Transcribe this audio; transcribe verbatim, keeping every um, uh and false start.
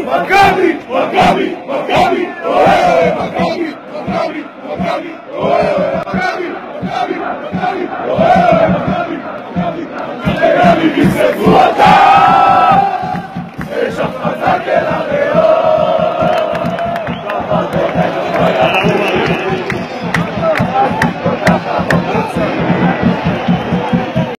Maccabi, Maccabi, Maccabi, oye, Maccabi, Maccabi, Maccabi, oye, Maccabi, Maccabi, Maccabi, oye, Maccabi, Maccabi, Maccabi, Maccabi,